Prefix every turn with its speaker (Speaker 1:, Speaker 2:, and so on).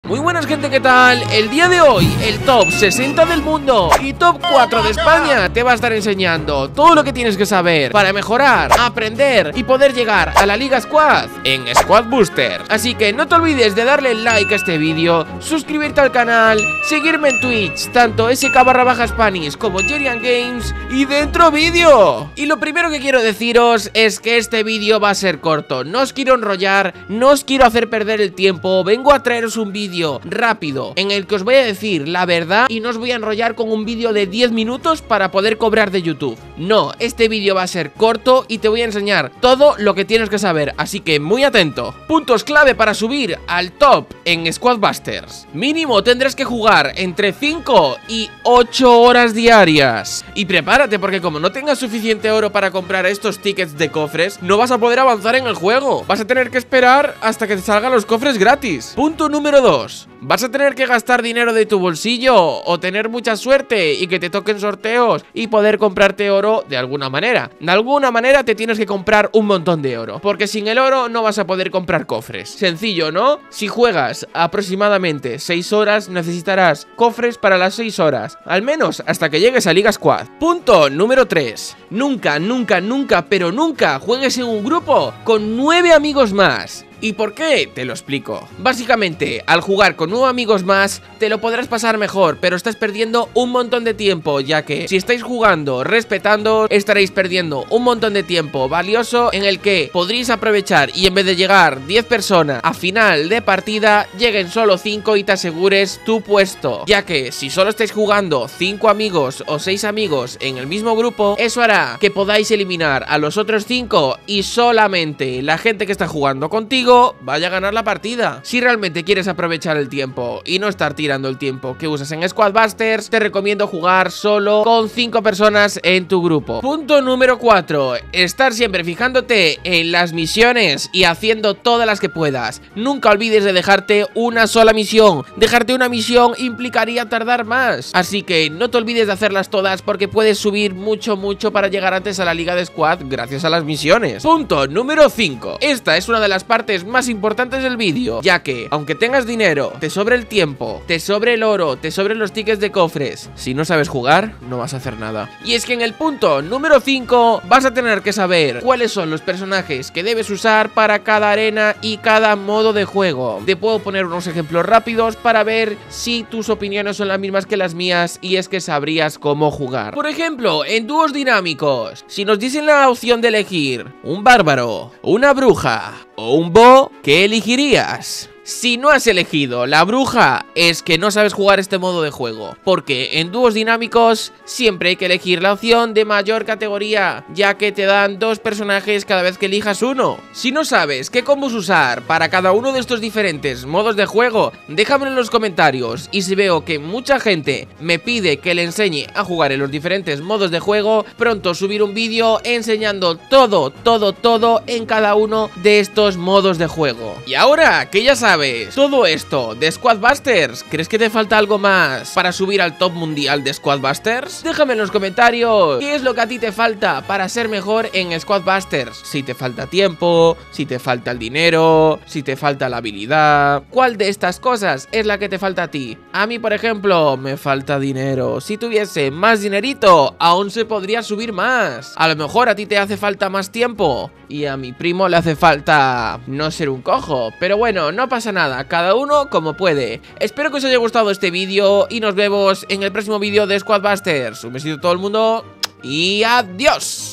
Speaker 1: Muy buenas gente, ¿qué tal? El día de hoy, el top 60 del mundo y top 4 de España te va a estar enseñando todo lo que tienes que saber para mejorar, aprender y poder llegar a la Liga Squad en Squad Booster. Así que no te olvides de darle like a este vídeo, suscribirte al canal, seguirme en Twitch, tanto SK_Spanish como Jerian Games, y dentro vídeo. Y lo primero que quiero deciros es que este vídeo va a ser corto, no os quiero enrollar, no os quiero hacer perder el tiempo, vengo a traeros un vídeo rápido en el que os voy a decir la verdad y no os voy a enrollar con un vídeo de 10 minutos para poder cobrar de YouTube. No, este vídeo va a ser corto y te voy a enseñar todo lo que tienes que saber, así que muy atento. Puntos clave para subir al top en Squad Busters: mínimo tendrás que jugar entre 5 y 8 horas diarias. Y prepárate, porque como no tengas suficiente oro para comprar estos tickets de cofres, no vas a poder avanzar en el juego. Vas a tener que esperar hasta que te salgan los cofres gratis. Punto número 2. Vas a tener que gastar dinero de tu bolsillo o tener mucha suerte y que te toquen sorteos y poder comprarte oro de alguna manera. De alguna manera te tienes que comprar un montón de oro, porque sin el oro no vas a poder comprar cofres. Sencillo, ¿no? Si juegas aproximadamente 6 horas, necesitarás cofres para las 6 horas, al menos hasta que llegues a Liga Squad. Punto número 3. Nunca, pero nunca juegues en un grupo con 9 amigos más. ¿Y por qué? Te lo explico. Básicamente, al jugar con 9 amigos más, te lo podrás pasar mejor, pero estás perdiendo un montón de tiempo, ya que si estáis jugando respetando, estaréis perdiendo un montón de tiempo valioso en el que podréis aprovechar y en vez de llegar 10 personas a final de partida, lleguen solo 5 y te asegures tu puesto, ya que si solo estáis jugando 5 amigos o 6 amigos en el mismo grupo, eso hará que podáis eliminar a los otros 5 y solamente la gente que está jugando contigo vaya a ganar la partida. Si realmente quieres aprovechar el tiempo y no estar tirando el tiempo que usas en Squad Busters, te recomiendo jugar solo con 5 personas en tu grupo. Punto número 4. Estar siempre fijándote en las misiones y haciendo todas las que puedas. Nunca olvides de dejarte una sola misión. Dejarte una misión implicaría tardar más, así que no te olvides de hacerlas todas, porque puedes subir mucho para llegar antes a la Liga de Squad gracias a las misiones. Punto número 5. Esta es una de las partes más importantes del vídeo, ya que aunque tengas dinero, te sobre el tiempo, te sobre el oro, te sobren los tickets de cofres, si no sabes jugar, no vas a hacer nada. Y es que en el punto número 5 vas a tener que saber cuáles son los personajes que debes usar para cada arena y cada modo de juego. Te puedo poner unos ejemplos rápidos para ver si tus opiniones son las mismas que las mías, y es que sabrías cómo jugar. Por ejemplo, en dúos dinámicos, si nos dicen la opción de elegir un bárbaro, una bruja o un bo, ¿qué elegirías? Si no has elegido la bruja, es que no sabes jugar este modo de juego, porque en dúos dinámicos siempre hay que elegir la opción de mayor categoría, ya que te dan 2 personajes cada vez que elijas uno. Si no sabes qué combos usar para cada uno de estos diferentes modos de juego, déjamelo en los comentarios, y si veo que mucha gente me pide que le enseñe a jugar en los diferentes modos de juego, pronto subiré un vídeo enseñando todo en cada uno de estos modos de juego. Y ahora que ya sabes todo esto de Squad Busters, ¿crees que te falta algo más para subir al top mundial de Squad Busters? Déjame en los comentarios qué es lo que a ti te falta para ser mejor en Squad Busters. Si te falta tiempo, si te falta el dinero, si te falta la habilidad, ¿cuál de estas cosas es la que te falta a ti? A mí, por ejemplo, me falta dinero. Si tuviese más dinerito, aún se podría subir más. A lo mejor a ti te hace falta más tiempo y a mi primo le hace falta no ser un cojo, pero bueno, no pasa nada, cada uno como puede. Espero que os haya gustado este vídeo y nos vemos en el próximo vídeo de Squad Busters. Un besito a todo el mundo y adiós.